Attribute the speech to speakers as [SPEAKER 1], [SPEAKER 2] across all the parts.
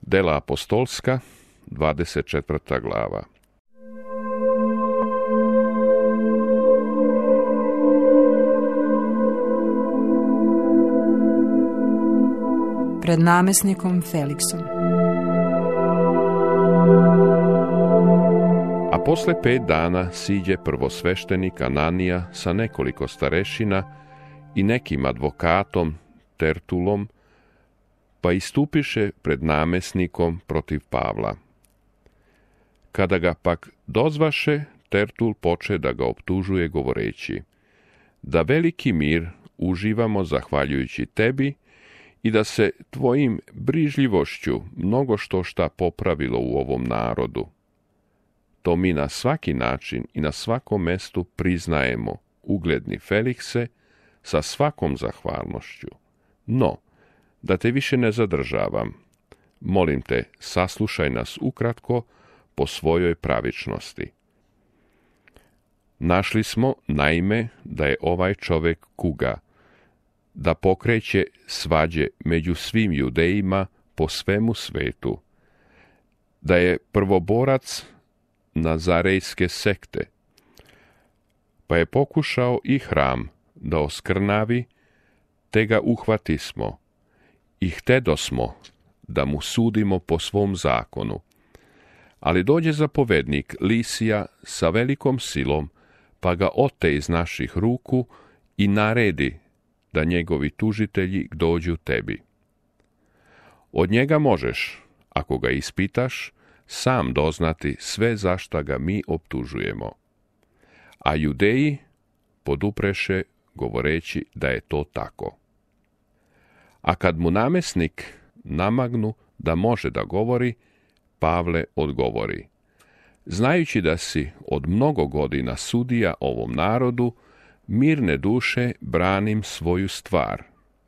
[SPEAKER 1] Dela apostolska, 24. glava.
[SPEAKER 2] Pred namjesnikom Feliksom.
[SPEAKER 1] A posle 5 dana siđe prvosveštenik Ananija sa nekoliko starešina i nekim advokatom Tertulom, pa istupiše pred namjesnikom protiv Pavla. Kada ga pak dozvaše, Tertul poče da ga optužuje govoreći da veliki mir uživamo zahvaljujući tebi i da se tvojim brižljivošću mnogo šta popravilo u ovom narodu. To mi na svaki način i na svakom mestu priznajemo, ugledni Felikse, sa svakom zahvalnošću. No, da te više ne zadržavam, molim te, saslušaj nas ukratko po svojoj pravičnosti. Našli smo, naime, da je ovaj čovjek kuga, da pokreće svađe među svim Judejima po svemu svetu, da je prvoborac Nazarejske sekte, pa je pokušao i hram da oskrnavi, te ga uhvatismo i htedosmo da mu sudimo po svom zakonu. Ali dođe zapovednik Lisija sa velikom silom, pa ga ote iz naših ruku i naredi da njegovi tužitelji dođu tebi. Od njega možeš, ako ga ispitaš, sam doznati sve za šta ga mi optužujemo. A Judeji podupreše govoreći da je to tako. A kad mu namjesnik namagnu da može da govori, Pavle odgovori: znajući da si od mnogo godina sudija ovom narodu, mirne duše branim svoju stvar.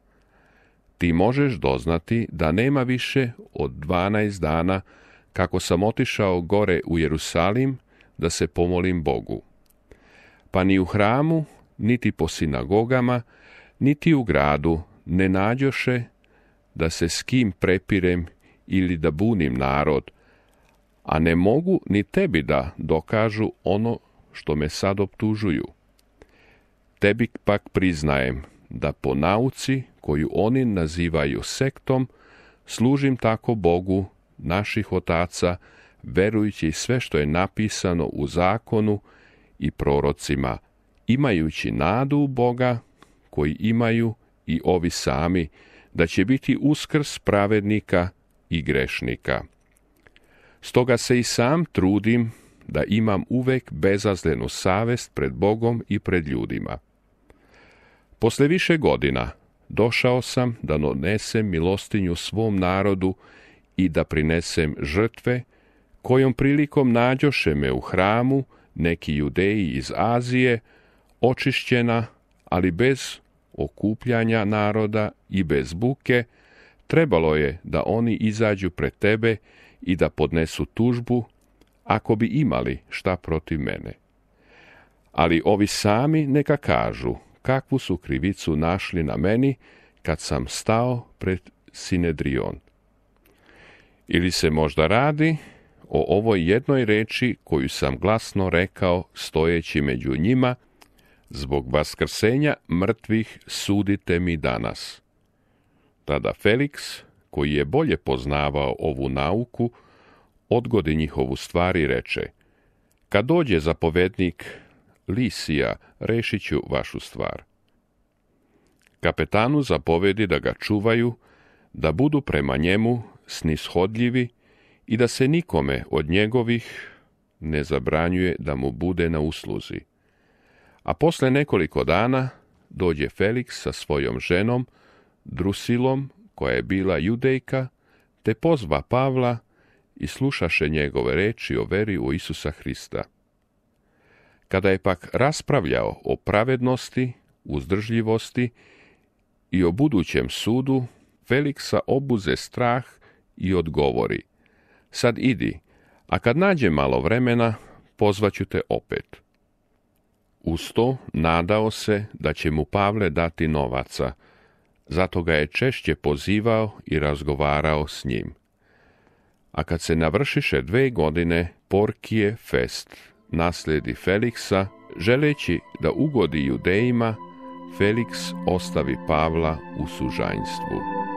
[SPEAKER 1] Ti možeš doznati da nema više od 12 dana kako sam otišao gore u Jerusalim da se pomolim Bogu. Pa ni u hramu, niti po sinagogama, niti u gradu ne nađoše da se s kim prepirem ili da bunim narod, a ne mogu ni tebi da dokažu ono što me sad optužuju. Tebi pak priznajem da po nauci koju oni nazivaju sektom, služim tako Bogu naših otaca, verujući sve što je napisano u zakonu i prorocima, imajući nadu u Boga koji imaju i ovi sami, da će biti uskrs pravednika i grešnika. Stoga se i sam trudim da imam uvek bezazlenu savest pred Bogom i pred ljudima. Posle više godina došao sam da donesem milostinju svom narodu i da prinesem žrtve, kojom prilikom nađoše me u hramu neki Judeji iz Azije, očišćena, ali bez okupljanja naroda i bez buke, trebalo je da oni izađu pred tebe i da podnesu tužbu, ako bi imali šta protiv mene. Ali ovi sami neka kažu kakvu su krivicu našli na meni kad sam stao pred Sinedrion. Ili se možda radi o ovoj jednoj reči koju sam glasno rekao stojeći među njima: zbog vaskrsenja mrtvih sudite mi danas. Tada Feliks, koji je bolje poznavao ovu nauku, odgodi njihovu stvar i reče: kad dođe zapovednik Lisija, rešit ću vašu stvar. Kapetanu zapovedi da ga čuvaju, da budu prema njemu snishodljivi i da se nikome od njegovih ne zabranjuje da mu bude na usluzi. A posle nekoliko dana dođe Feliks sa svojom ženom, Drusilom, koja je bila Judejka, te pozva Pavla i slušaše njegove reči o veri u Isusa Hrista. Kada je pak raspravljao o pravednosti, uzdržljivosti i o budućem sudu, Feliksa obuze strah i odgovori: sad idi, a kad nađe malo vremena, pozvaću te opet. Uz to nadao se da će mu Pavle dati novaca, zato ga je češće pozivao i razgovarao s njim. A kad se navršiše 2 godine, Porkije Fest naslijedi Feliksa, želeći da ugodi Judejima, Feliks ostavi Pavla u sužanjstvu.